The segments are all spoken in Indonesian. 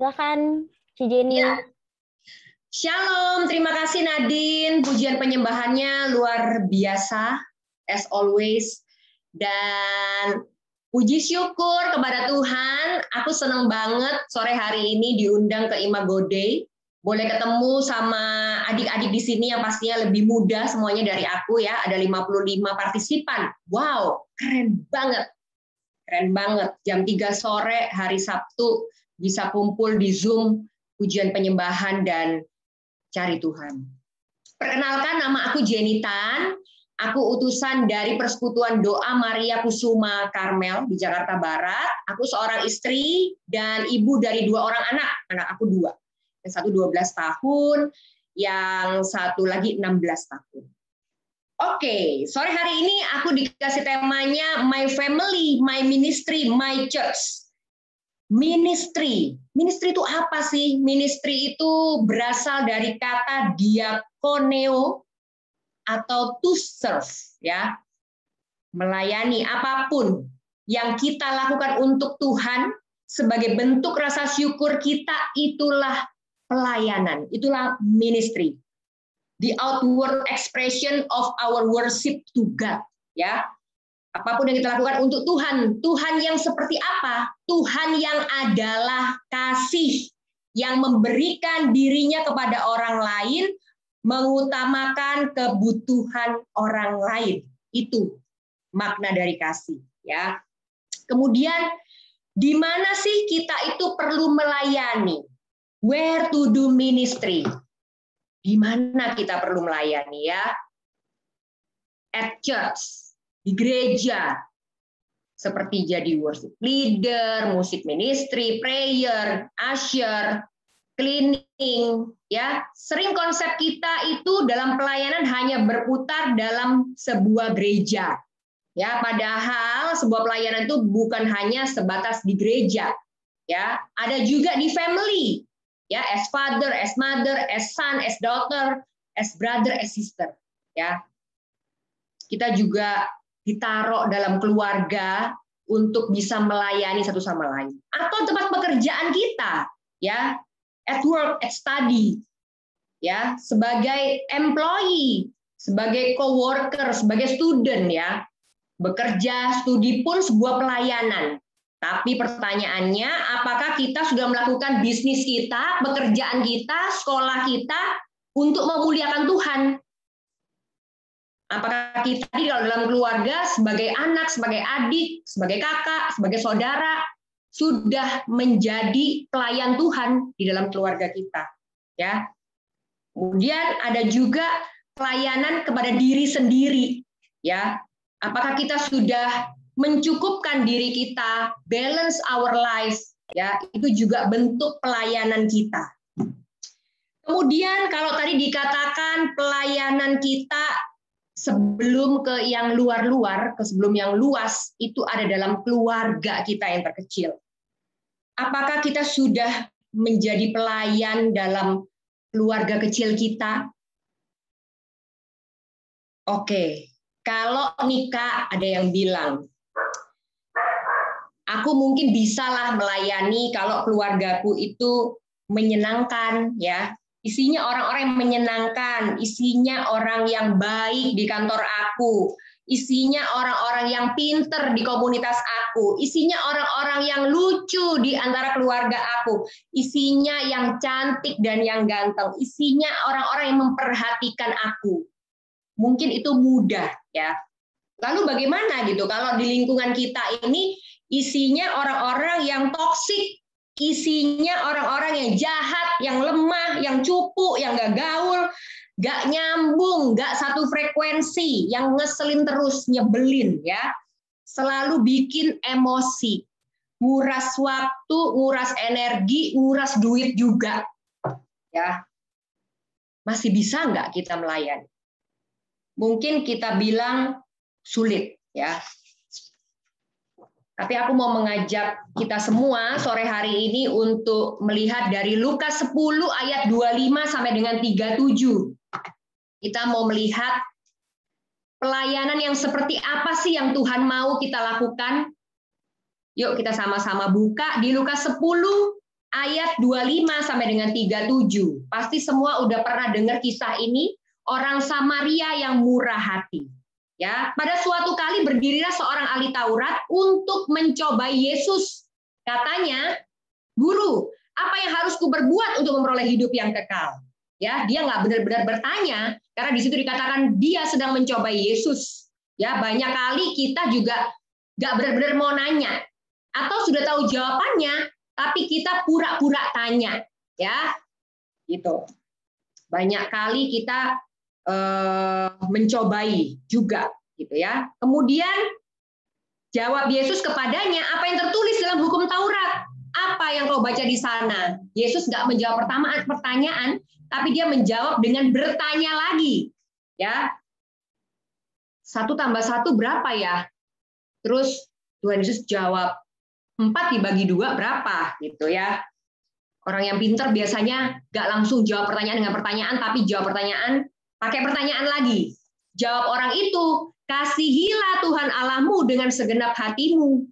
Silakan, Ci Jenny. Ya. Shalom, terima kasih Nadine. Pujian penyembahannya luar biasa, as always. Dan puji syukur kepada Tuhan, aku senang banget sore hari ini diundang ke Imago Day. Boleh ketemu sama adik-adik di sini yang pastinya lebih muda semuanya dari aku ya. Ada 55 partisipan. Wow, keren banget. Keren banget. Jam 3 sore hari Sabtu bisa kumpul di Zoom, pujian penyembahan dan cari Tuhan. Perkenalkan, nama aku Jenny Tan. Aku utusan dari Persekutuan Doa Maria Kusuma Karmel di Jakarta Barat. Aku seorang istri dan ibu dari 2 orang anak. Anak aku 2. Yang satu 12 tahun, yang satu lagi 16 tahun. Oke, sore hari ini aku dikasih temanya My Family, My Ministry, My Church. Ministry. Ministry itu apa sih? Ministry itu berasal dari kata diakoneo atau to serve, ya. Melayani apapun yang kita lakukan untuk Tuhan sebagai bentuk rasa syukur kita, itulah pelayanan, itulah ministry. The outward expression of our worship to God, ya. Apapun yang kita lakukan untuk Tuhan. Tuhan yang seperti apa? Tuhan yang adalah kasih, yang memberikan dirinya kepada orang lain, mengutamakan kebutuhan orang lain. Itu makna dari kasih, ya. Kemudian di mana sih kita itu perlu melayani? Where to do ministry? Di mana kita perlu melayani, ya? At church. Di gereja, seperti jadi worship leader, musik ministry, prayer, usher, cleaning, ya. Sering konsep kita itu dalam pelayanan hanya berputar dalam sebuah gereja. Ya, padahal sebuah pelayanan itu bukan hanya sebatas di gereja, ya. Ada juga di family. Ya, as father, as mother, as son, as daughter, as brother, as sister, ya. Kita juga ditaruh dalam keluarga untuk bisa melayani satu sama lain. Atau tempat pekerjaan kita, ya, at work, at study, ya, sebagai employee, sebagai coworker, sebagai student, ya, bekerja, studi pun sebuah pelayanan. Tapi pertanyaannya, apakah kita sudah melakukan bisnis kita, pekerjaan kita, sekolah kita untuk memuliakan Tuhan? Apakah kita di dalam keluarga sebagai anak, sebagai adik, sebagai kakak, sebagai saudara sudah menjadi pelayan Tuhan di dalam keluarga kita, ya. Kemudian ada juga pelayanan kepada diri sendiri, ya. Apakah kita sudah mencukupkan diri kita, balance our lives, ya. Itu juga bentuk pelayanan kita. Kemudian kalau tadi dikatakan pelayanan kita sebelum ke yang luar-luar, ke sebelum yang luas, itu ada dalam keluarga kita yang terkecil. Apakah kita sudah menjadi pelayan dalam keluarga kecil kita? Oke, kalau nikah ada yang bilang, aku mungkin bisalah melayani kalau keluargaku itu menyenangkan, ya. Isinya orang-orang yang menyenangkan, isinya orang yang baik di kantor aku, isinya orang-orang yang pinter di komunitas aku, isinya orang-orang yang lucu di antara keluarga aku, isinya yang cantik dan yang ganteng, isinya orang-orang yang memperhatikan aku. Mungkin itu mudah, ya. Lalu bagaimana gitu kalau di lingkungan kita ini isinya orang-orang yang toksik, isinya orang-orang yang jahat, yang lemah, yang cupu, yang gak gaul, gak nyambung, gak satu frekuensi, yang ngeselin terus, nyebelin, ya. Selalu bikin emosi, nguras waktu, nguras energi, nguras duit juga, ya. Masih bisa nggak kita melayani? Mungkin kita bilang sulit, ya. Tapi aku mau mengajak kita semua sore hari ini untuk melihat dari Lukas 10 ayat 25 sampai dengan 37. Kita mau melihat pelayanan yang seperti apa sih yang Tuhan mau kita lakukan. Yuk kita sama-sama buka di Lukas 10 ayat 25 sampai dengan 37. Pasti semua udah pernah dengar kisah ini, orang Samaria yang murah hati. Ya, pada suatu kali berdirilah seorang ahli Taurat untuk mencobai Yesus. Katanya, "Guru, apa yang harus kuperbuat untuk memperoleh hidup yang kekal?" Ya, dia nggak benar-benar bertanya, karena di situ dikatakan dia sedang mencobai Yesus. Ya, banyak kali kita juga nggak benar-benar mau nanya, atau sudah tahu jawabannya, tapi kita pura-pura tanya, ya, gitu. Banyak kali kita mencobai juga, gitu ya. Kemudian jawab Yesus kepadanya, apa yang tertulis dalam hukum Taurat? Apa yang kau baca di sana? Yesus nggak menjawab pertanyaan, tapi dia menjawab dengan bertanya lagi, ya. 1 tambah 1 berapa ya? Terus Tuhan Yesus jawab, 4 dibagi 2 berapa? Gitu ya. Orang yang pintar biasanya nggak langsung jawab pertanyaan dengan pertanyaan, tapi jawab pertanyaan pakai pertanyaan lagi. Jawab orang itu, kasihilah Tuhan Allahmu dengan segenap hatimu,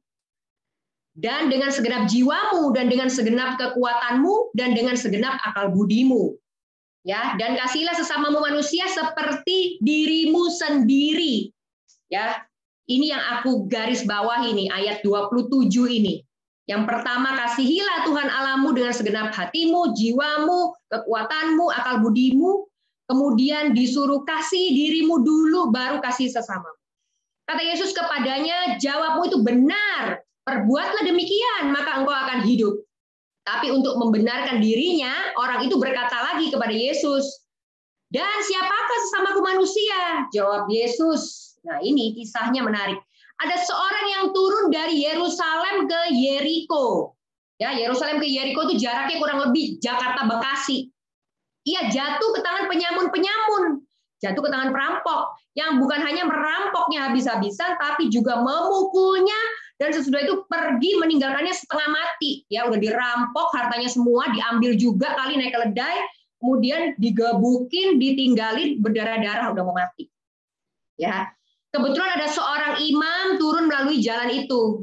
dan dengan segenap jiwamu, dan dengan segenap kekuatanmu, dan dengan segenap akal budimu. Ya, dan kasihilah sesamamu manusia seperti dirimu sendiri. Ya, ini yang aku garis bawah ini, ayat 27 ini. Yang pertama, kasihilah Tuhan Allahmu dengan segenap hatimu, jiwamu, kekuatanmu, akal budimu. Kemudian disuruh kasih dirimu dulu, baru kasih sesamamu. Kata Yesus kepadanya, jawabmu itu benar, perbuatlah demikian, maka engkau akan hidup. Tapi untuk membenarkan dirinya, orang itu berkata lagi kepada Yesus, dan siapakah sesamaku manusia? Jawab Yesus. Nah, ini kisahnya menarik. Ada seorang yang turun dari Yerusalem ke Yeriko. Ya, Yerusalem ke Yeriko itu jaraknya kurang lebih Jakarta Bekasi. Ia jatuh ke tangan penyamun-penyamun, jatuh ke tangan perampok, yang bukan hanya merampoknya habis-habisan, tapi juga memukulnya, dan sesudah itu pergi meninggalkannya setengah mati. Ya, udah dirampok, hartanya semua diambil juga kali naik keledai, kemudian digebukin, ditinggalin, berdarah-darah, udah mau mati. Ya, kebetulan ada seorang imam turun melalui jalan itu.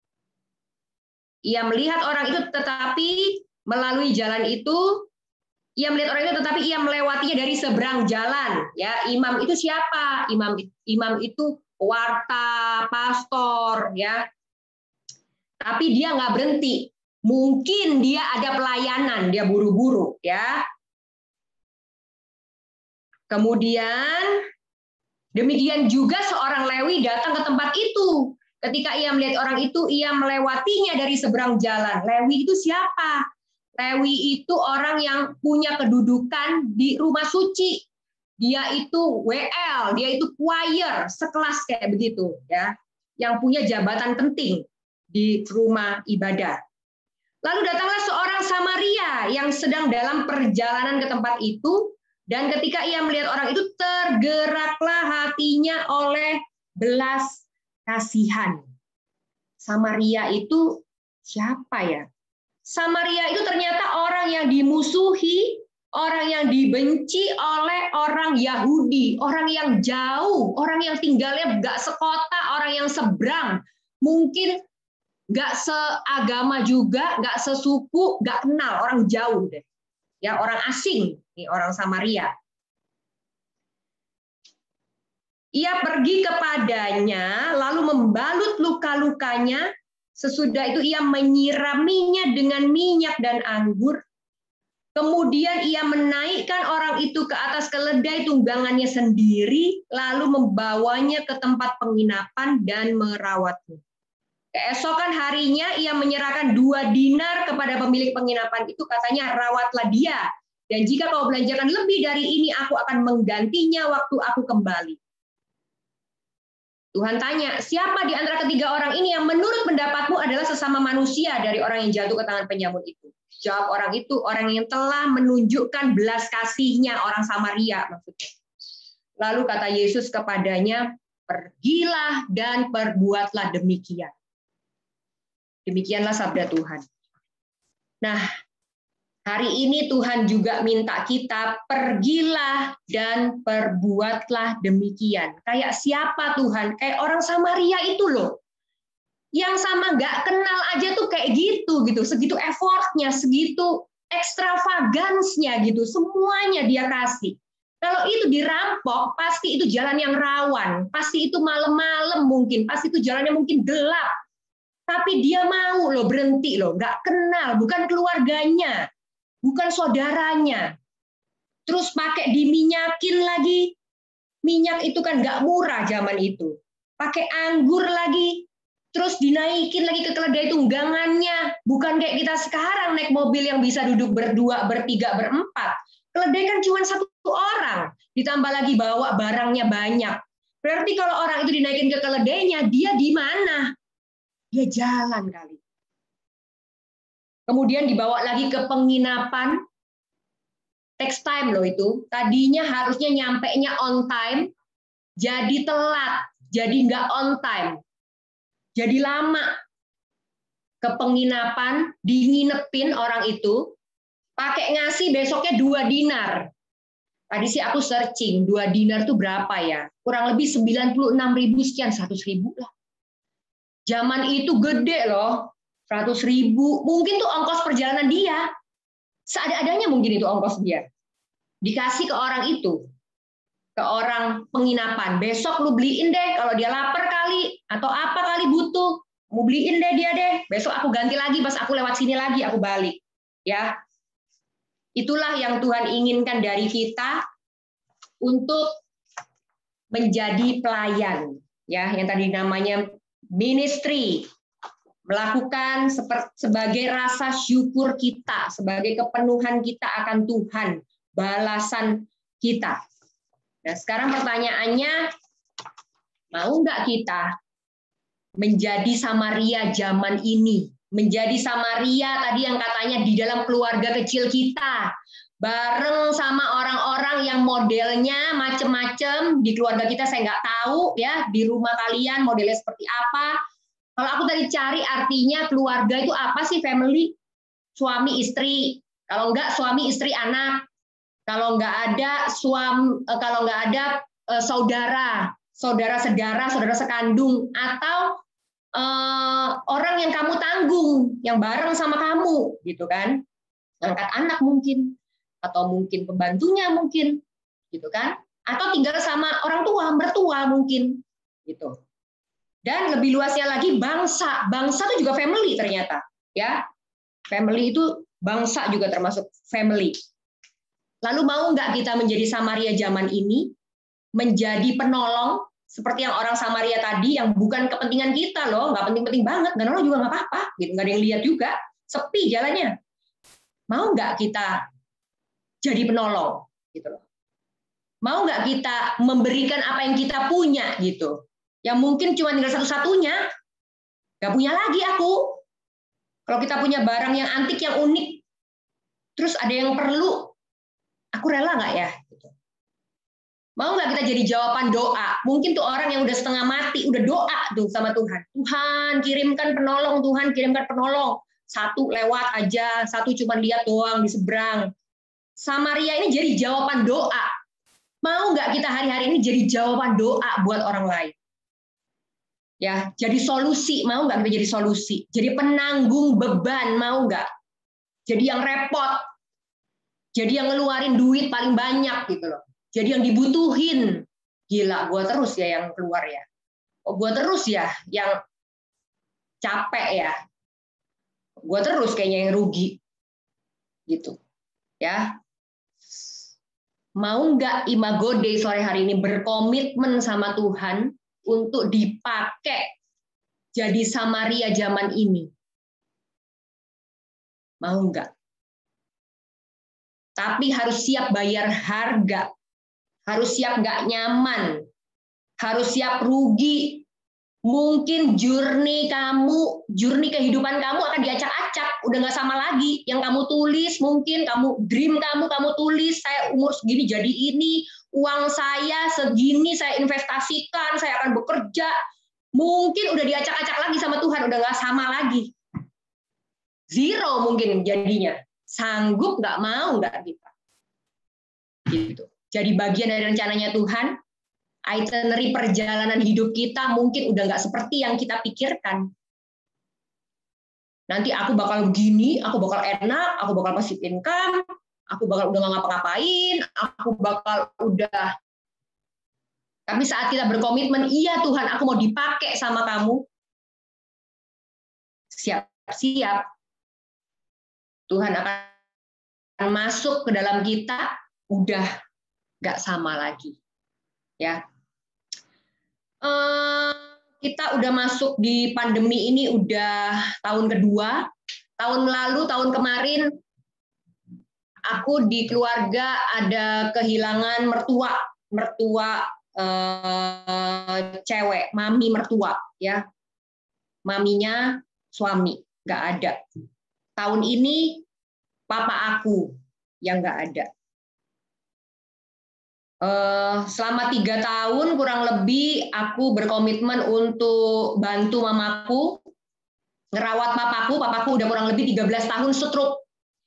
Ia melihat orang itu, tetapi melalui jalan itu, ia melihat orang itu, tetapi ia melewatinya dari seberang jalan. Ya, imam itu siapa? Imam itu warta, pastor, ya. Tapi dia nggak berhenti. Mungkin dia ada pelayanan, dia buru-buru, ya. Kemudian demikian juga seorang Lewi datang ke tempat itu. Ketika ia melihat orang itu, ia melewatinya dari seberang jalan. Lewi itu siapa? Lewi itu orang yang punya kedudukan di rumah suci. Dia itu WL, dia itu choir, sekelas kayak begitu, ya. Yang punya jabatan penting di rumah ibadah. Lalu datanglah seorang Samaria yang sedang dalam perjalanan ke tempat itu, dan ketika ia melihat orang itu, tergeraklah hatinya oleh belas kasihan. Samaria itu siapa ya? Samaria itu ternyata orang yang dimusuhi, orang yang dibenci oleh orang Yahudi, orang yang jauh, orang yang tinggalnya nggak sekota, orang yang seberang, mungkin nggak seagama juga, nggak sesuku, nggak kenal, orang jauh deh, ya, orang asing, nih orang Samaria. Ia pergi kepadanya, lalu membalut luka-lukanya. Sesudah itu ia menyiraminya dengan minyak dan anggur. Kemudian ia menaikkan orang itu ke atas keledai tunggangannya sendiri, lalu membawanya ke tempat penginapan dan merawatnya. Keesokan harinya ia menyerahkan 2 dinar kepada pemilik penginapan itu, katanya, rawatlah dia. Dan jika kau belanjakan lebih dari ini, aku akan menggantinya waktu aku kembali. Tuhan tanya, siapa di antara ketiga orang ini yang menurut pendapatmu adalah sesama manusia dari orang yang jatuh ke tangan penyamun itu? Jawab orang itu, orang yang telah menunjukkan belas kasihnya, orang Samaria maksudnya. Lalu kata Yesus kepadanya, pergilah dan perbuatlah demikian. Demikianlah sabda Tuhan. Nah, hari ini Tuhan juga minta kita, pergilah dan perbuatlah demikian. Kayak siapa Tuhan? Kayak orang Samaria itu loh. Yang sama nggak kenal aja tuh kayak gitu, segitu effortnya, segitu ekstravagansnya gitu, semuanya dia kasih. Kalau itu dirampok, pasti itu jalan yang rawan, pasti itu malam-malam mungkin, pasti itu jalannya mungkin gelap. Tapi dia mau loh berhenti loh, nggak kenal, bukan keluarganya, bukan saudaranya. Terus pakai diminyakin lagi, minyak itu kan nggak murah zaman itu. Pakai anggur lagi, terus dinaikin lagi ke keledai tunggangannya. Bukan kayak kita sekarang naik mobil yang bisa duduk berdua, bertiga, berempat. Keledai kan cuma satu orang, ditambah lagi bawa barangnya banyak. Berarti kalau orang itu dinaikin ke keledainya, dia di mana? Dia jalan kali. Kemudian dibawa lagi ke penginapan, text time loh itu. Tadinya harusnya nyampenya on time, jadi telat, jadi nggak on time. Jadi lama ke penginapan, dinginepin orang itu, pakai ngasih besoknya 2 dinar. Tadi sih aku searching, 2 dinar itu berapa ya? Kurang lebih 96.000 sekian, 100.000 lah. Zaman itu gede loh, 100.000. Mungkin tuh ongkos perjalanan dia. Seada-adanya mungkin itu ongkos dia. Dikasih ke orang itu, ke orang penginapan. Besok lu beliin deh, kalau dia lapar kali, atau apa kali butuh, mau beliin deh dia deh. Besok aku ganti lagi, pas aku lewat sini lagi, aku balik. Ya, itulah yang Tuhan inginkan dari kita untuk menjadi pelayan. Ya, yang tadi namanya ministry, melakukan sebagai rasa syukur kita, sebagai kepenuhan kita akan Tuhan, balasan kita. Nah, sekarang pertanyaannya, mau nggak kita menjadi Samaria zaman ini? Menjadi Samaria tadi yang katanya di dalam keluarga kecil kita, bareng sama orang-orang yang modelnya macem-macem. Di keluarga kita saya nggak tahu ya, di rumah kalian modelnya seperti apa. Kalau aku tadi cari artinya keluarga itu apa sih? Family, suami istri. Kalau nggak suami istri anak. Kalau nggak ada saudara, saudara sekandung, atau orang yang kamu tanggung, yang bareng sama kamu, gitu kan? Angkat anak mungkin, atau mungkin pembantunya mungkin, gitu kan? Atau tinggal sama orang tua, mertua mungkin, gitu. Dan lebih luasnya lagi bangsa itu juga family ternyata, ya. Family itu bangsa juga termasuk family. Lalu mau nggak kita menjadi Samaria zaman ini, menjadi penolong seperti yang orang Samaria tadi, yang bukan kepentingan kita loh, nggak penting-penting banget, nggak nolong juga nggak apa-apa, gitu, nggak ada yang lihat juga, sepi jalannya. Mau nggak kita jadi penolong, gitu loh? Mau nggak kita memberikan apa yang kita punya, gitu? Yang mungkin cuma tinggal satu-satunya, nggak punya lagi aku. Kalau kita punya barang yang antik, yang unik, terus ada yang perlu, aku rela nggak ya? Mau nggak kita jadi jawaban doa? Mungkin tuh orang yang udah setengah mati, udah doa tuh sama Tuhan. Tuhan, kirimkan penolong, Tuhan, kirimkan penolong. Satu lewat aja, satu cuma lihat doang di seberang. Samaria ini jadi jawaban doa. Mau nggak kita hari-hari ini jadi jawaban doa buat orang lain? Ya, jadi solusi. Mau nggak kita jadi solusi? Jadi penanggung beban, mau nggak? Jadi yang repot. Jadi yang ngeluarin duit paling banyak gitu loh. Jadi yang dibutuhin, gila, gua terus ya yang keluar ya. Oh, gua terus ya yang capek ya. Gua terus kayaknya yang rugi. Gitu. Ya. Mau nggak Imago Day sore hari ini berkomitmen sama Tuhan untuk dipakai jadi Samaria zaman ini? Mau nggak? Tapi harus siap bayar harga. Harus siap nggak nyaman, harus siap rugi. Mungkin journey kehidupan kamu akan diacak-acak, udah nggak sama lagi. Yang kamu tulis, mungkin dream kamu tulis, saya umur segini jadi ini, uang saya segini, saya investasikan, saya akan bekerja. Mungkin udah diacak-acak lagi sama Tuhan, udah nggak sama lagi. Zero mungkin jadinya. Sanggup nggak, mau nggak kita? Gitu. Jadi bagian dari rencananya Tuhan, itinerary perjalanan hidup kita mungkin udah nggak seperti yang kita pikirkan. nanti aku bakal begini, aku bakal enak, aku bakal passive income, aku bakal udah nggak ngapa-ngapain, aku bakal udah. Tapi saat kita berkomitmen, iya Tuhan, aku mau dipakai sama kamu, siap-siap Tuhan akan masuk ke dalam kita, udah nggak sama lagi. Ya, kita udah masuk di pandemi ini udah tahun kedua. Tahun lalu, tahun kemarin, aku di keluarga ada kehilangan mertua cewek, mami mertua, ya, maminya suami nggak ada. Tahun ini papa aku yang nggak ada. Selama 3 tahun kurang lebih aku berkomitmen untuk bantu mamaku ngerawat papaku. Papaku udah kurang lebih 13 tahun stroke.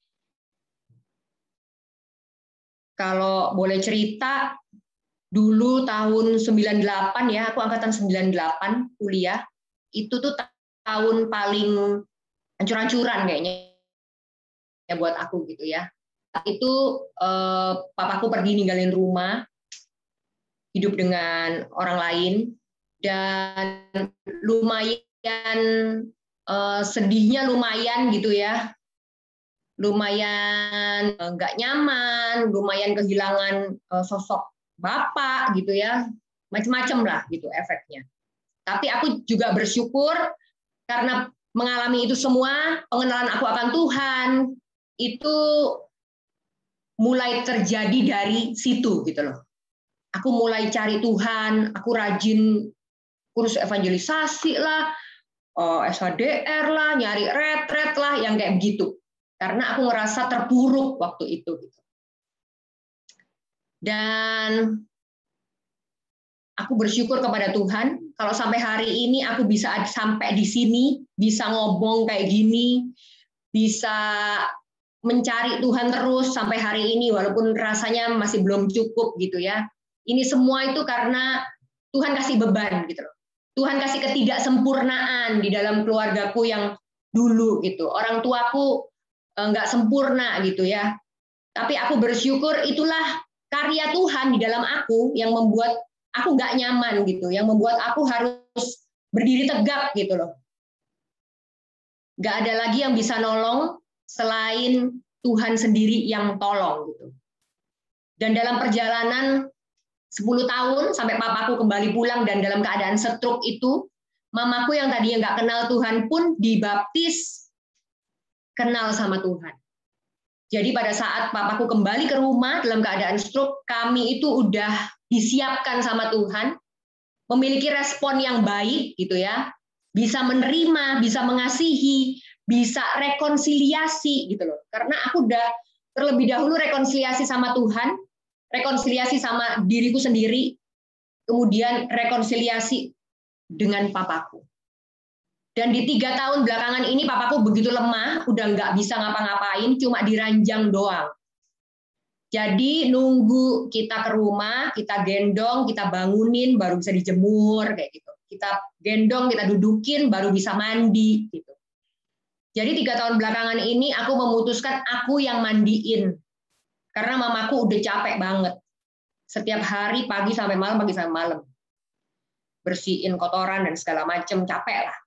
Kalau boleh cerita, dulu tahun 98 ya, aku angkatan 98 kuliah, itu tuh tahun paling hancur-hancuran kayaknya ya buat aku gitu ya. Itu papaku pergi ninggalin rumah, hidup dengan orang lain, dan lumayan sedihnya lumayan gitu ya, lumayan nggak nyaman, lumayan kehilangan sosok bapak gitu ya, macam-macam lah gitu efeknya. Tapi aku juga bersyukur karena mengalami itu semua, pengenalan aku akan Tuhan itu mulai terjadi dari situ gitu loh. Aku mulai cari Tuhan, aku rajin kursus evangelisasi lah, SHDR lah, nyari retret lah, yang kayak begitu. Karena aku ngerasa terpuruk waktu itu. Dan aku bersyukur kepada Tuhan, kalau sampai hari ini aku bisa sampai di sini, bisa ngomong kayak gini, bisa mencari Tuhan terus sampai hari ini, walaupun rasanya masih belum cukup gitu ya. Ini semua itu karena Tuhan kasih beban gitu loh. Tuhan kasih ketidaksempurnaan di dalam keluargaku yang dulu gitu. Orang tuaku nggak sempurna gitu ya. Tapi aku bersyukur itulah karya Tuhan di dalam aku yang membuat aku nggak nyaman gitu, yang membuat aku harus berdiri tegak gitu loh. Nggak ada lagi yang bisa nolong selain Tuhan sendiri yang tolong gitu. Dan dalam perjalanan 10 tahun sampai papaku kembali pulang dan dalam keadaan stroke itu, mamaku yang tadinya nggak kenal Tuhan pun dibaptis kenal sama Tuhan. Jadi pada saat papaku kembali ke rumah dalam keadaan stroke, kami itu udah disiapkan sama Tuhan, memiliki respon yang baik gitu ya, bisa menerima, bisa mengasihi, bisa rekonsiliasi gitu loh. Karena aku udah terlebih dahulu rekonsiliasi sama Tuhan, rekonsiliasi sama diriku sendiri, kemudian rekonsiliasi dengan papaku. Dan di 3 tahun belakangan ini papaku begitu lemah, udah nggak bisa ngapa-ngapain, cuma diranjang doang. Jadi nunggu kita ke rumah, kita gendong, kita bangunin, baru bisa dijemur kayak gitu. Kita gendong, kita dudukin, baru bisa mandi gitu. Jadi 3 tahun belakangan ini aku memutuskan aku yang mandiin, karena mamaku udah capek banget. Setiap hari pagi sampai malam, pagi sampai malam, bersihin kotoran dan segala macam, capek lah.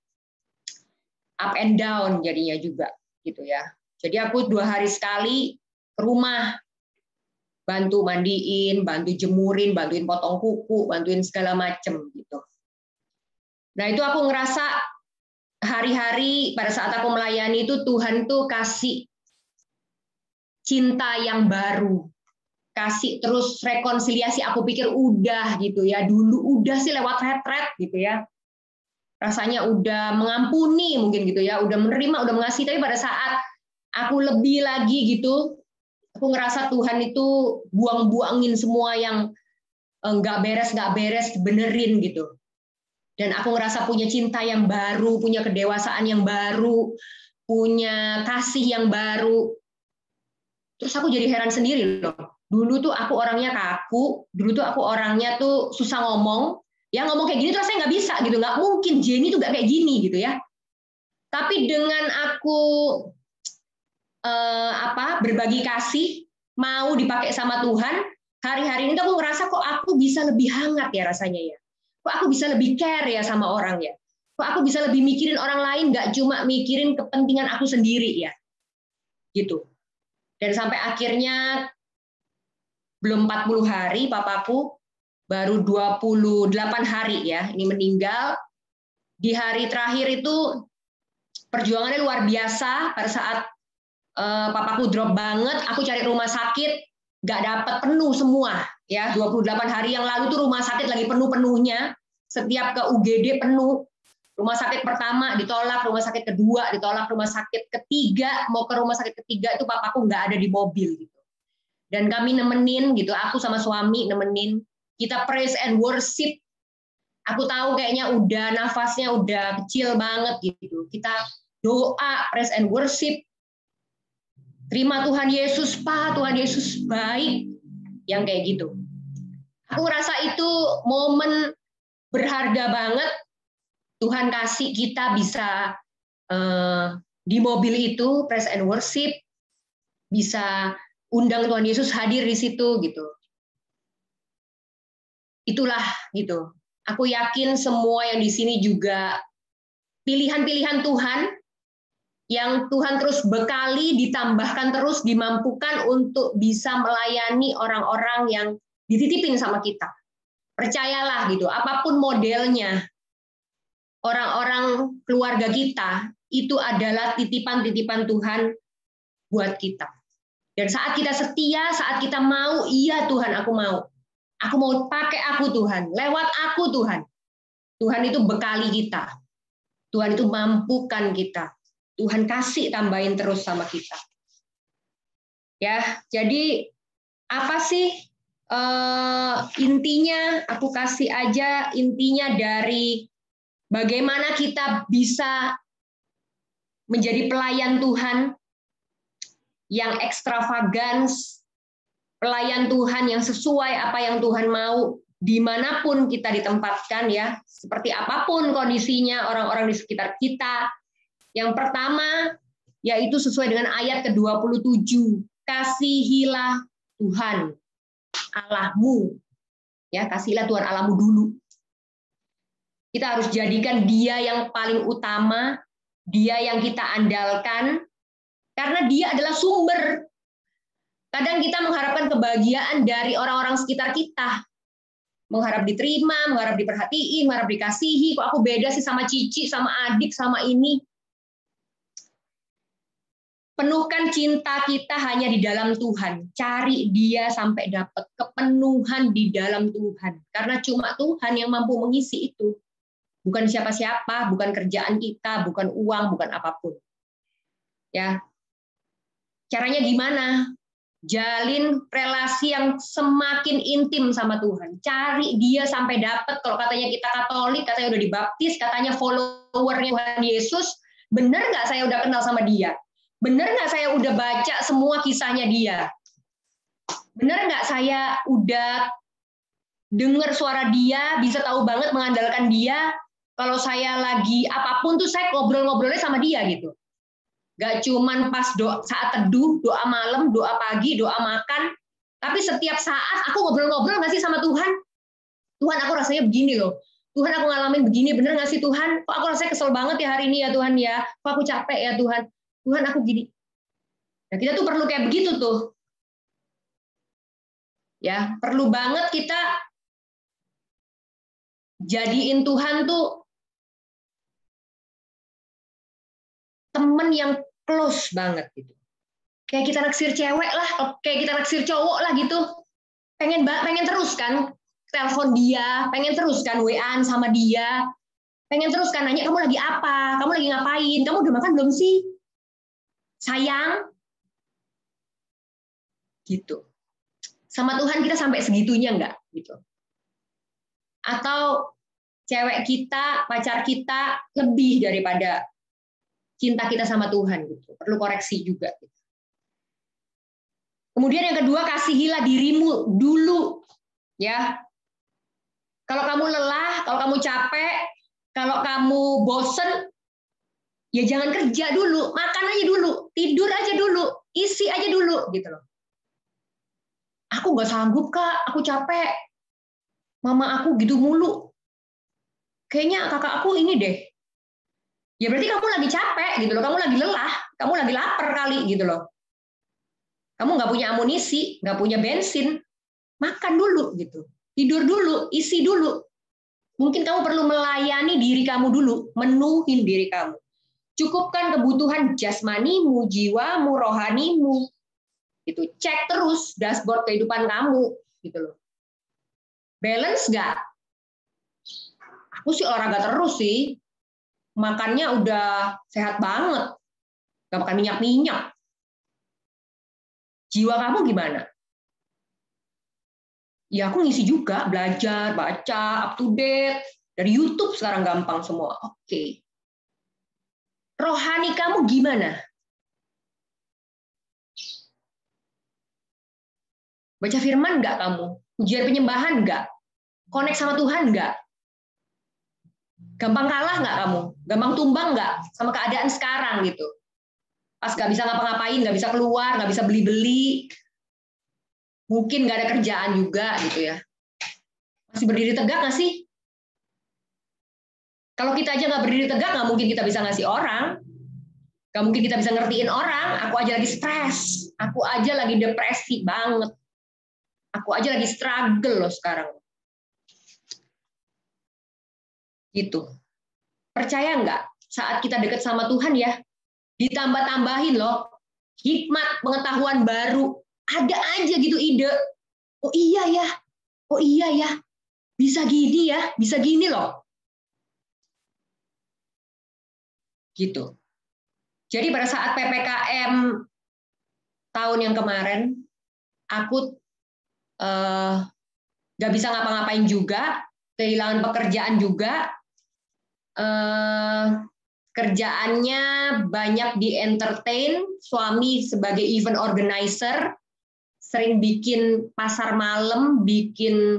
Up and down jadinya juga gitu ya. Jadi aku 2 hari sekali ke rumah, bantu mandiin, bantu jemurin, bantuin potong kuku, bantuin segala macem gitu. Nah itu aku ngerasa hari-hari pada saat aku melayani itu Tuhan tuh kasih cinta yang baru, kasih terus rekonsiliasi. Aku pikir udah gitu ya, dulu udah sih lewat retret gitu ya. Rasanya udah mengampuni mungkin gitu ya, udah menerima, udah mengasihi, tapi pada saat aku lebih lagi gitu, aku ngerasa Tuhan itu buang-buangin semua yang nggak beres, benerin gitu. Dan aku ngerasa punya cinta yang baru, punya kedewasaan yang baru, punya kasih yang baru. Terus aku jadi heran sendiri loh. Dulu tuh aku orangnya kaku, dulu tuh aku orangnya tuh susah ngomong. Ya ngomong kayak gini terus saya nggak bisa gitu, nggak mungkin Jenny tuh nggak kayak gini gitu ya. Tapi dengan aku berbagi kasih, mau dipakai sama Tuhan, hari-hari ini tuh aku ngerasa kok aku bisa lebih hangat ya rasanya ya. Kok aku bisa lebih care ya sama orang ya. Kok aku bisa lebih mikirin orang lain, nggak cuma mikirin kepentingan aku sendiri ya. Gitu. Dan sampai akhirnya belum 40 hari papaku, baru 28 hari ya, ini meninggal. Di hari terakhir itu perjuangannya luar biasa. Pada saat papaku drop banget, aku cari rumah sakit, nggak dapat penuh semua. Ya, 28 hari yang lalu tuh rumah sakit lagi penuh-penuhnya. Setiap ke UGD penuh. Rumah sakit pertama ditolak, rumah sakit kedua ditolak, rumah sakit ketiga, mau ke rumah sakit ketiga itu papaku nggak ada di mobil gitu. Dan kami nemenin gitu, aku sama suami nemenin, kita praise and worship. Aku tahu kayaknya udah nafasnya udah kecil banget gitu. Kita doa, praise and worship. Terima Tuhan Yesus, Pak, Tuhan Yesus baik. Yang kayak gitu. Aku rasa itu momen berharga banget. Tuhan kasih kita bisa di mobil itu, praise and worship, bisa undang Tuhan Yesus hadir di situ gitu. Itulah gitu. Aku yakin semua yang di sini juga pilihan-pilihan Tuhan yang Tuhan terus bekali, ditambahkan terus, dimampukan untuk bisa melayani orang-orang yang dititipin sama kita. Percayalah gitu, apapun modelnya, orang-orang keluarga kita itu adalah titipan-titipan Tuhan buat kita. Dan saat kita setia, saat kita mau, iya Tuhan aku mau. Aku mau pakai aku Tuhan, lewat aku Tuhan. Tuhan itu bekali kita. Tuhan itu mampukan kita. Tuhan kasih tambahin terus sama kita. Ya, jadi apa sih intinya? Aku kasih aja intinya dari bagaimana kita bisa menjadi pelayan Tuhan yang ekstravagans, pelayan Tuhan yang sesuai apa yang Tuhan mau, dimanapun kita ditempatkan ya, seperti apapun kondisinya orang-orang di sekitar kita. Yang pertama, yaitu sesuai dengan ayat ke-27, kasihilah Tuhan Allahmu. Ya, kasihilah Tuhan Allahmu dulu. Kita harus jadikan Dia yang paling utama, Dia yang kita andalkan, karena Dia adalah sumber. Kadang kita mengharapkan kebahagiaan dari orang-orang sekitar kita. Mengharap diterima, mengharap diperhatiin, mengharap dikasihi. Kok aku beda sih sama Cici, sama adik, sama ini. Penuhkan cinta kita hanya di dalam Tuhan. Cari Dia sampai dapat kepenuhan di dalam Tuhan. Karena cuma Tuhan yang mampu mengisi itu. Bukan siapa-siapa, bukan kerjaan kita, bukan uang, bukan apapun. Ya. Caranya gimana? Jalin relasi yang semakin intim sama Tuhan. Cari Dia sampai dapat. Kalau katanya kita Katolik, katanya udah dibaptis, katanya followernya Tuhan Yesus, benar nggak saya udah kenal sama Dia? Benar nggak saya udah baca semua kisahnya Dia? Benar nggak saya udah dengar suara Dia, bisa tahu banget mengandalkan Dia? Kalau saya lagi apapun tuh saya ngobrol-ngobrolnya sama Dia gitu. Gak cuman pas saat teduh, doa malam, doa pagi, doa makan, tapi setiap saat aku ngobrol-ngobrol nggak sih sama Tuhan? Tuhan, aku rasanya begini loh. Tuhan, aku ngalamin begini, bener nggak sih Tuhan? Kok aku rasanya kesel banget ya hari ini ya Tuhan ya? Kok aku capek ya Tuhan? Tuhan, aku gini. Nah, kita tuh perlu kayak begitu tuh. Ya, perlu banget kita jadiin Tuhan tuh temen yang close banget gitu. Kayak kita naksir cewek lah, kayak kita naksir cowok lah gitu. Pengen terus kan telepon Dia, pengen terus kan WA-an sama Dia. Pengen terus kan nanya, kamu lagi apa? Kamu lagi ngapain? Kamu udah makan belum sih? Sayang. Gitu. Sama Tuhan kita sampai segitunya enggak gitu. Atau cewek kita, pacar kita lebih daripada cinta kita sama Tuhan gitu. Perlu koreksi juga gitu. Kemudian yang kedua, kasihilah dirimu dulu ya. Kalau kamu lelah, kalau kamu capek, kalau kamu bosen, ya jangan kerja dulu, makan aja dulu, tidur aja dulu, isi aja dulu, gitu loh. Aku nggak sanggup, Kak, aku capek. Mama aku gitu mulu. Kayaknya kakak aku ini deh. Ya berarti kamu lagi capek gitu loh, kamu lagi lelah, kamu lagi lapar kali gitu loh. Kamu nggak punya amunisi, nggak punya bensin, makan dulu gitu. Tidur dulu, isi dulu. Mungkin kamu perlu melayani diri kamu dulu, menuhin diri kamu. Cukupkan kebutuhan jasmanimu, jiwamu, rohanimu. Gitu. Cek terus dashboard kehidupan kamu gitu loh. Balance nggak? Aku sih olahraga terus sih. Makannya udah sehat banget. Nggak makan minyak-minyak. Jiwa kamu gimana? Ya aku ngisi juga, belajar, baca, up to date. Dari YouTube sekarang gampang semua. Oke. Rohani kamu gimana? Baca firman nggak kamu? Ujian penyembahan nggak? Connect sama Tuhan nggak? Gampang kalah nggak kamu? Gampang tumbang nggak sama keadaan sekarang gitu? Pas nggak bisa ngapa-ngapain, nggak bisa keluar, nggak bisa beli-beli, mungkin nggak ada kerjaan juga gitu ya. Masih berdiri tegak nggak sih? Kalau kita aja nggak berdiri tegak, nggak mungkin kita bisa ngasih orang. Nggak mungkin kita bisa ngertiin orang. Aku aja lagi stres. Aku aja lagi depresi banget. Aku aja lagi struggle loh sekarang. Gitu. Percaya nggak? Saat kita deket sama Tuhan ya, ditambah-tambahin loh. Hikmat, pengetahuan baru. Ada aja gitu ide. Oh iya ya. Oh iya ya. Bisa gini ya. Bisa gini loh. Gitu. Jadi pada saat PPKM tahun yang kemarin, aku nggak bisa ngapa-ngapain juga, kehilangan pekerjaan juga, kerjaannya banyak di entertain, suami sebagai event organizer, sering bikin pasar malam, bikin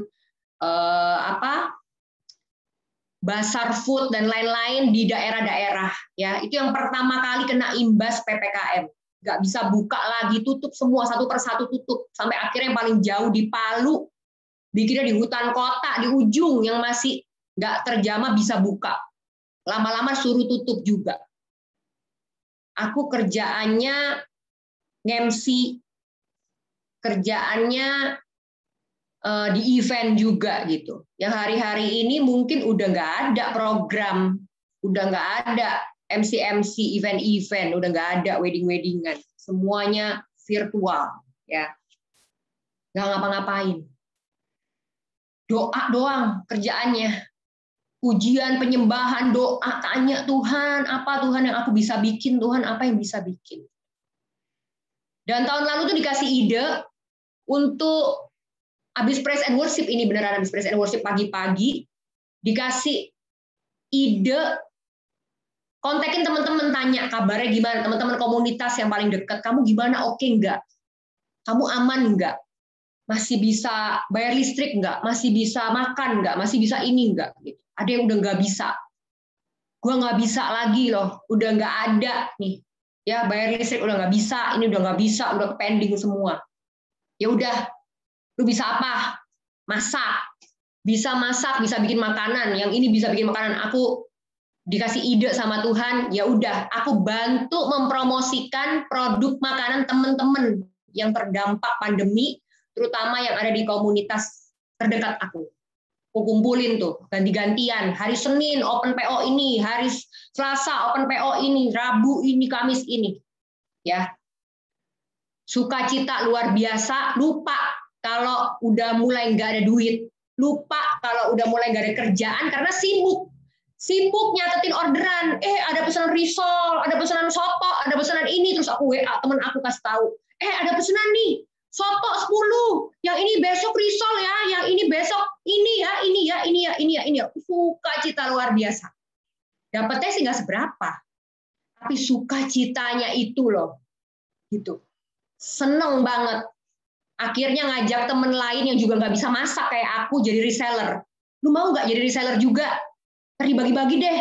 basar food dan lain-lain di daerah-daerah. Ya, itu yang pertama kali kena imbas PPKM. Nggak bisa buka lagi, tutup semua satu persatu tutup. Sampai akhirnya yang paling jauh di Palu, bikinnya di hutan kota, di ujung yang masih nggak terjamah bisa buka. Lama-lama suruh tutup juga. Aku kerjaannya nge-MC, kerjaannya di event juga gitu. Yang hari-hari ini mungkin udah nggak ada program, udah nggak ada MC event-event, udah nggak ada wedding-weddingan, semuanya virtual ya, nggak ngapa-ngapain, doa doang kerjaannya, ujian penyembahan, doa, tanya Tuhan apa Tuhan yang aku bisa bikin, Tuhan apa yang bisa bikin. Dan tahun lalu tuh dikasih ide untuk habis praise and worship, ini beneran habis praise and worship pagi-pagi, dikasih ide, kontakin teman-teman, tanya kabarnya gimana, teman-teman komunitas yang paling dekat, kamu gimana, oke nggak? Kamu aman nggak? Masih bisa bayar listrik nggak? Masih bisa makan nggak? Masih bisa ini nggak? Gitu. Ada yang udah nggak bisa. Gua nggak bisa lagi loh, udah nggak ada nih. Ya bayar listrik udah nggak bisa, ini udah nggak bisa, udah pending semua. Ya udah, lu bisa apa? Masak. Bisa masak, bisa bikin makanan. Yang ini bisa bikin makanan. Aku dikasih ide sama Tuhan, ya udah, aku bantu mempromosikan produk makanan teman-teman yang terdampak pandemi, terutama yang ada di komunitas terdekat aku. Aku kumpulin tuh, ganti-gantian. Hari Senin open PO ini, hari Selasa open PO ini, Rabu ini, Kamis ini. Ya. Sukacita luar biasa, lupa kalau udah mulai nggak ada duit, lupa kalau udah mulai nggak ada kerjaan karena sibuk nyatetin orderan, ada pesanan risol, ada pesanan soto, ada pesanan ini, terus aku WA temen aku kasih tahu, ada pesanan nih, soto 10, yang ini besok risol ya, yang ini besok ini ya, sukacita luar biasa. Dapatnya sih nggak seberapa, tapi sukacitanya itu loh, gitu. Seneng banget. Akhirnya ngajak temen lain yang juga nggak bisa masak kayak aku jadi reseller. Lu mau nggak jadi reseller juga? Dibagi-bagi deh.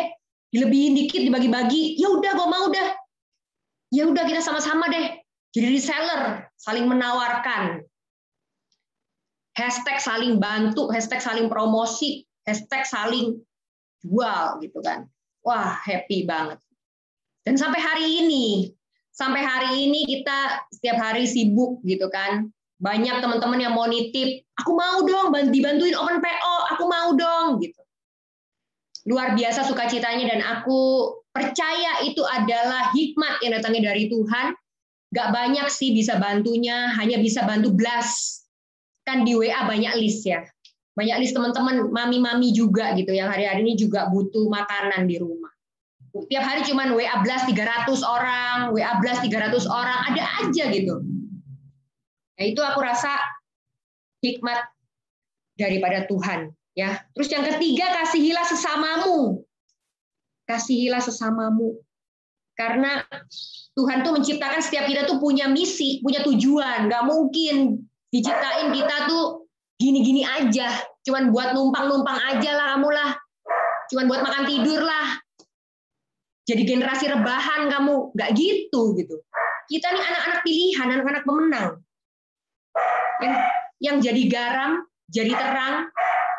dilebihin dikit, dibagi-bagi, ya udah gue mau dah. Ya udah kita sama-sama deh. Jadi reseller, saling menawarkan. Hashtag saling bantu, hashtag saling promosi, hashtag saling jual gitu kan. Wah, happy banget. Dan sampai hari ini kita setiap hari sibuk gitu kan. Banyak teman-teman yang mau nitip, aku mau dong dibantuin open PO, aku mau dong gitu. Luar biasa sukacitanya dan aku percaya itu adalah hikmat yang datangnya dari Tuhan. Gak banyak sih bisa bantunya, hanya bisa bantu blast. Kan di WA banyak list ya. Banyak list teman-teman, mami-mami juga gitu yang hari-hari ini juga butuh makanan di rumah. Tiap hari cuman WA blast 300 orang, WA blast 300 orang, ada aja gitu. Nah, itu aku rasa hikmat daripada Tuhan. Ya, terus yang ketiga, kasihilah sesamamu. Kasihilah sesamamu. Karena Tuhan tuh menciptakan setiap kita tuh punya misi, punya tujuan. Nggak mungkin diciptain kita tuh gini-gini aja. Cuman buat numpang-numpang aja lah kamu lah. Cuman buat makan tidur lah. Jadi generasi rebahan kamu. Nggak gitu. Kita nih anak-anak pilihan, anak-anak pemenang. Yang jadi garam, jadi terang,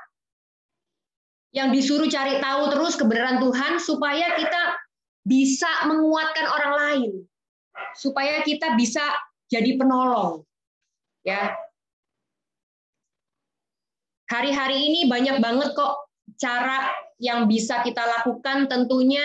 yang disuruh cari tahu terus kebenaran Tuhan supaya kita bisa menguatkan orang lain, supaya kita bisa jadi penolong. Ya, hari-hari ini banyak banget kok cara yang bisa kita lakukan, tentunya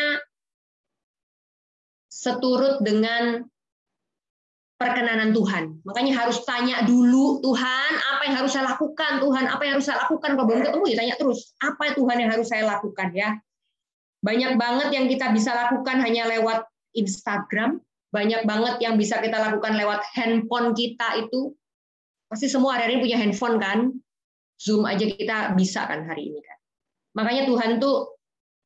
seturut dengan perkenanan Tuhan. Makanya harus tanya dulu, Tuhan, apa yang harus saya lakukan? Tuhan, apa yang harus saya lakukan? Kalau belum ketemu, ya tanya terus, apa Tuhan yang harus saya lakukan? Ya, banyak banget yang kita bisa lakukan hanya lewat Instagram, banyak banget yang bisa kita lakukan lewat handphone kita itu. Pasti semua hari ini punya handphone kan? Zoom aja kita bisa kan hari ini kan? Makanya Tuhan tuh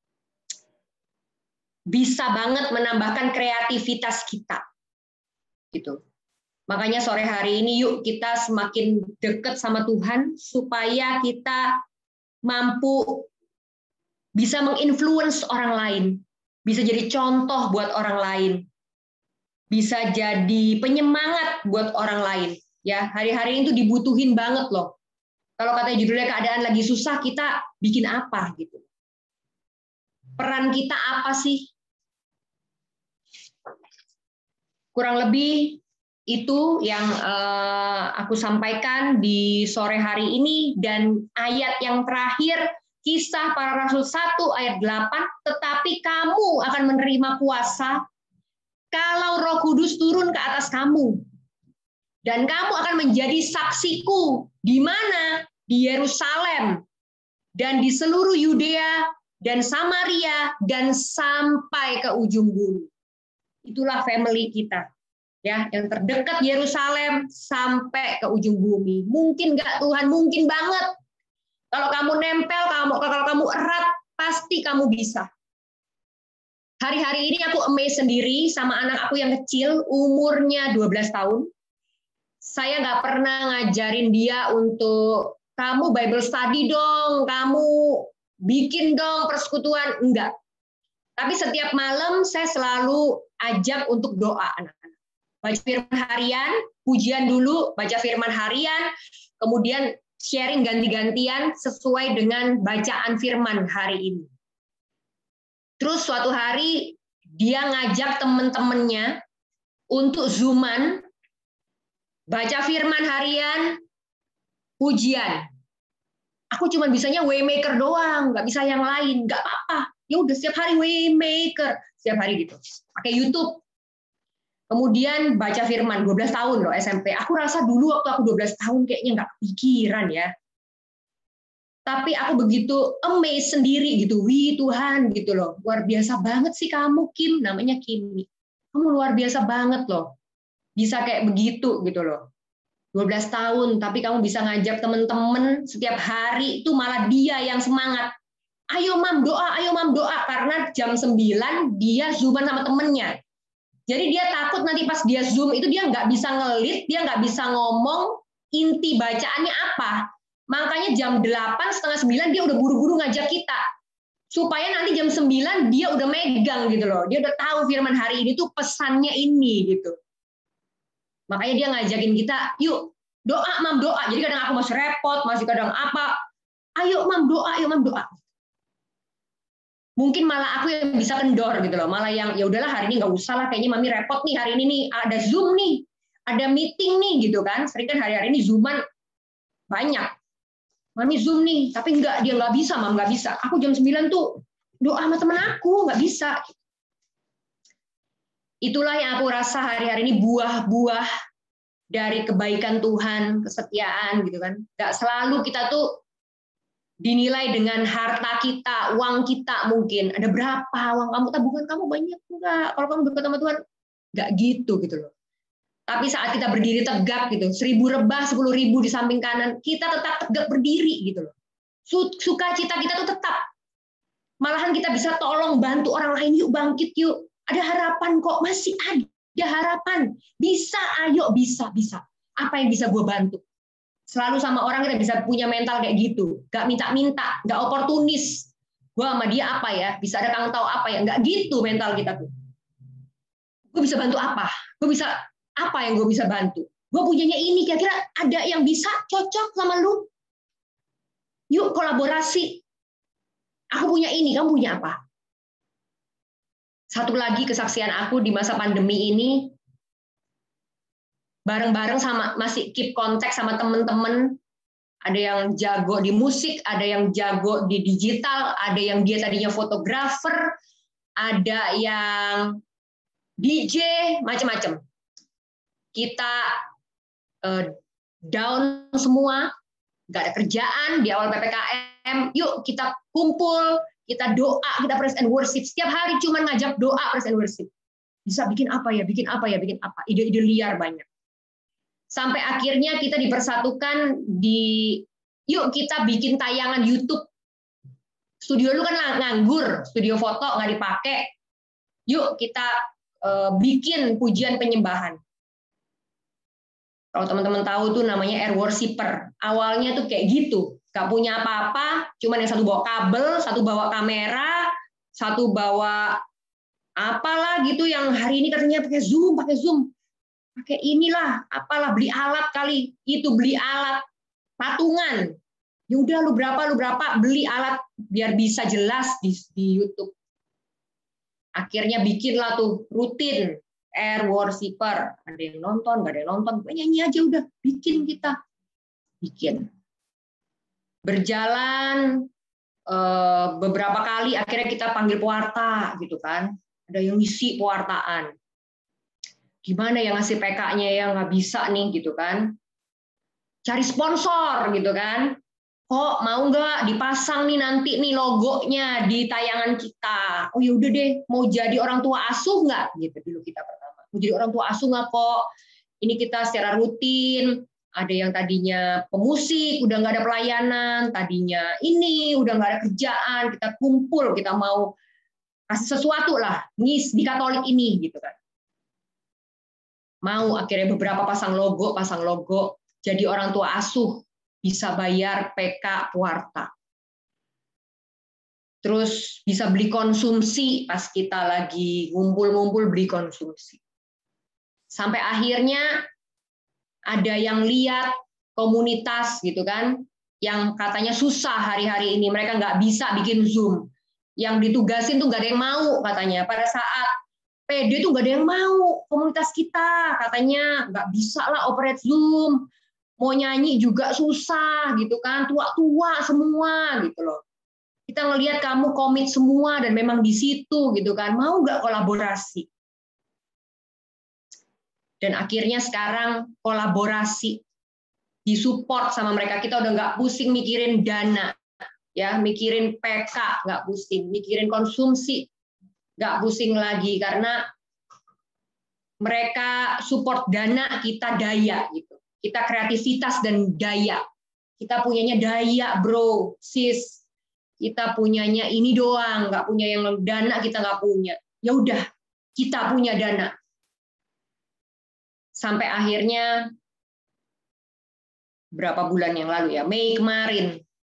bisa banget menambahkan kreativitas kita. Gitu. Makanya sore hari ini yuk kita semakin dekat sama Tuhan supaya kita mampu bisa menginfluence orang lain, bisa jadi contoh buat orang lain, bisa jadi penyemangat buat orang lain. Ya, hari-hari itu dibutuhin banget loh. Kalau katanya judulnya keadaan lagi susah, kita bikin apa gitu? Peran kita apa sih? Kurang lebih itu yang aku sampaikan di sore hari ini, dan ayat yang terakhir Kisah Para Rasul 1 ayat 8, tetapi kamu akan menerima kuasa kalau Roh Kudus turun ke atas kamu, dan kamu akan menjadi saksiku di mana? Di Yerusalem dan di seluruh Yudea dan Samaria dan sampai ke ujung bumi. Itulah family kita. Ya, yang terdekat Yerusalem sampai ke ujung bumi. Mungkin nggak Tuhan? Mungkin banget. Kalau kamu nempel, kalau kamu erat, pasti kamu bisa. Hari-hari ini aku amazed sendiri sama anak aku yang kecil, umurnya 12 tahun. Saya nggak pernah ngajarin dia untuk kamu Bible study dong, kamu bikin dong persekutuan, enggak. Tapi setiap malam saya selalu ajak untuk doa anak-anak. Baca firman harian, pujian dulu, baca firman harian, kemudian sharing ganti-gantian sesuai dengan bacaan firman hari ini. Terus suatu hari dia ngajak teman-temannya untuk Zooman, baca firman harian, pujian. Aku cuma bisanya Waymaker doang, nggak bisa yang lain, nggak apa-apa. Ya udah setiap hari Waymaker, setiap hari gitu. Pakai YouTube. Kemudian baca firman, 12 tahun loh SMP. Aku rasa dulu waktu aku 12 tahun kayaknya nggak kepikiran ya. Tapi aku begitu amazed sendiri gitu. Wih Tuhan gitu loh. Luar biasa banget sih kamu Kim, namanya Kimi. Kamu luar biasa banget loh. Bisa kayak begitu gitu loh. 12 tahun, tapi kamu bisa ngajak teman-teman setiap hari, itu malah dia yang semangat. Ayo mam doa, karena jam 9 dia Zooman sama temennya. Jadi dia takut nanti pas dia Zoom itu dia nggak bisa ngelit, dia nggak bisa ngomong inti bacaannya apa. Makanya jam 8, setengah 9 dia udah buru-buru ngajak kita. supaya nanti jam 9 dia udah megang gitu loh. Dia udah tahu firman hari ini tuh pesannya ini gitu. Makanya dia ngajakin kita, yuk doa mam, doa. Jadi kadang aku masih repot, masih kadang apa, ayo mam doa, ayo mam doa. Mungkin malah aku yang bisa kendor gitu loh, malah yang ya udahlah hari ini nggak usah lah, kayaknya mami repot nih hari ini nih, ada Zoom nih, ada meeting nih gitu kan. Sering kan hari-hari ini Zooman banyak. Mami Zoom nih, tapi enggak, dia nggak bisa, mam nggak bisa. Aku jam 9 tuh doa sama temen aku, nggak bisa. Itulah yang aku rasa hari-hari ini buah-buah dari kebaikan Tuhan, kesetiaan gitu kan. Nggak selalu kita tuh dinilai dengan harta kita, uang kita mungkin. Ada berapa uang kamu, tabungan kamu banyak enggak? Kalau kamu dekat sama Tuhan, nggak gitu loh. Tapi saat kita berdiri tegak gitu, 1.000 rebah, 10.000 di samping kanan, kita tetap tegak berdiri gitu loh. Sukacita kita tuh tetap. Malahan kita bisa tolong bantu orang lain, yuk bangkit yuk. Ada harapan kok, masih ada harapan. Bisa, ayo, bisa. Apa yang bisa gue bantu? Selalu sama orang kita bisa punya mental kayak gitu. Gak minta-minta, gak oportunis. Gue sama dia apa ya? Bisa ada kang tahu apa ya? Gak gitu mental kita tuh. Gue bisa bantu apa? Gue bisa apa yang gue bisa bantu? Gue punyanya ini, kira-kira ada yang bisa cocok sama lu? Yuk kolaborasi. Aku punya ini, kamu punya apa? Satu lagi kesaksian aku di masa pandemi ini, bareng-bareng sama masih keep kontak sama temen-temen. Ada yang jago di musik, ada yang jago di digital, ada yang dia tadinya fotografer, ada yang DJ, macam-macam. Kita down semua, nggak ada kerjaan di awal PPKM. Yuk kita kumpul, kita doa, kita praise and worship. Setiap hari cuma ngajak doa, praise and worship. Bisa bikin apa ya, bikin apa. Ide-ide liar banyak. Sampai akhirnya kita dipersatukan di, yuk kita bikin tayangan YouTube. Studio lu kan nganggur, studio foto nggak dipakai. Yuk kita bikin pujian penyembahan. Kalau teman-teman tahu tuh namanya air worshiper. Awalnya tuh kayak gitu, nggak punya apa-apa, cuman yang satu bawa kabel, satu bawa kamera, satu bawa apalah gitu yang hari ini katanya pakai Zoom, pakai inilah, apalah beli alat kali, itu beli alat patungan. Ya udah lu berapa beli alat biar bisa jelas di YouTube. Akhirnya bikinlah tuh rutin air worshiper, ada yang nonton, nggak ada yang nonton, gue nyanyi aja udah, bikin. Berjalan beberapa kali, akhirnya kita panggil pewarta gitu kan, ada yang ngisi pewartaan. Gimana yang ngasih PK-nya ya nggak bisa nih gitu kan, cari sponsor gitu kan, kok mau nggak dipasang nih nanti nih logonya di tayangan kita. Oh ya udah deh, mau jadi orang tua asuh nggak gitu dulu kita pertama. Mau jadi orang tua asuh nggak kok? Ini kita secara rutin. Ada yang tadinya pemusik, udah nggak ada pelayanan. Tadinya ini udah nggak ada kerjaan. Kita kumpul, kita mau kasih sesuatu lah, ngis di Katolik ini gitu kan. Mau akhirnya beberapa pasang logo, jadi orang tua asuh. Bisa bayar PK pewarta. Terus bisa beli konsumsi pas kita lagi ngumpul-ngumpul beli konsumsi. Sampai akhirnya ada yang lihat komunitas gitu kan, yang katanya susah hari-hari ini, mereka nggak bisa bikin Zoom. Yang ditugasin tuh nggak ada yang mau katanya. Pada saat PD tuh nggak ada yang mau, komunitas kita katanya nggak bisa lah operate Zoom. Mau nyanyi juga susah gitu kan, tua-tua semua gitu loh. Kita ngelihat kamu komit semua dan memang di situ gitu kan, mau nggak kolaborasi? Dan akhirnya sekarang kolaborasi, disupport sama mereka, kita udah nggak pusing mikirin dana, ya mikirin PK nggak pusing, mikirin konsumsi nggak pusing lagi karena mereka support dana, kita daya gitu. Kita kreativitas dan daya. Kita punyanya daya, bro, sis. Kita punyanya ini doang, nggak punya yang dana, kita nggak punya. Ya udah, kita punya dana. Sampai akhirnya berapa bulan yang lalu ya, Mei kemarin,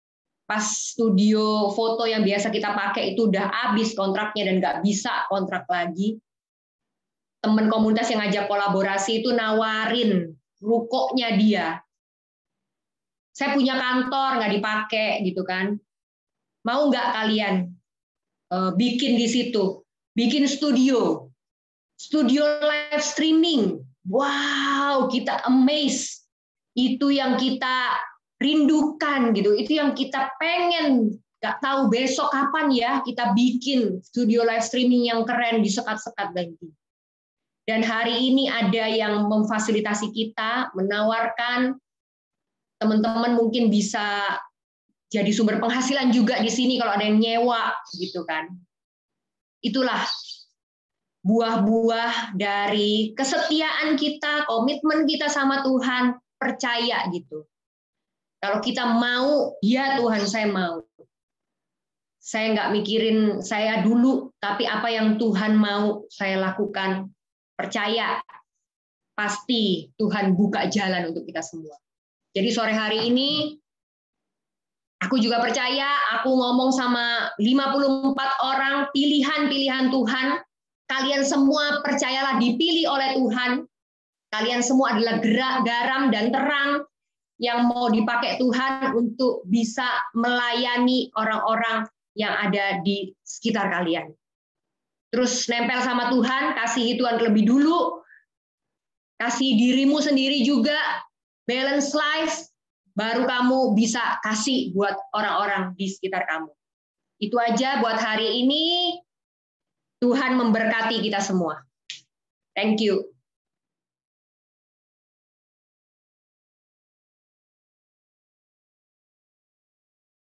Pas studio foto yang biasa kita pakai itu udah habis kontraknya dan nggak bisa kontrak lagi, teman komunitas yang ngajak kolaborasi itu nawarin rukonya dia. Saya punya kantor nggak dipakai gitu kan, mau nggak kalian bikin di situ, bikin studio live streaming. Wow, kita amazed. Itu yang kita rindukan gitu, itu yang kita pengen. Gak tahu besok kapan ya kita bikin studio live streaming yang keren di sekat-sekat lagi. Dan hari ini ada yang memfasilitasi kita, menawarkan teman-teman mungkin bisa jadi sumber penghasilan juga di sini kalau ada yang nyewa gitu kan. Itulah buah-buah dari kesetiaan kita, komitmen kita sama Tuhan, percaya gitu. Kalau kita mau, ya Tuhan saya mau. Saya nggak mikirin saya dulu, tapi apa yang Tuhan mau saya lakukan. Percaya, pasti Tuhan buka jalan untuk kita semua. Jadi sore hari ini, aku juga percaya, aku ngomong sama 54 orang pilihan-pilihan Tuhan. Kalian semua percayalah dipilih oleh Tuhan. Kalian semua adalah garam dan terang yang mau dipakai Tuhan untuk bisa melayani orang-orang yang ada di sekitar kalian. Terus nempel sama Tuhan, kasihi Tuhan terlebih dulu, kasih dirimu sendiri juga, balance life, baru kamu bisa kasih buat orang-orang di sekitar kamu. Itu aja buat hari ini. Tuhan memberkati kita semua. Thank you.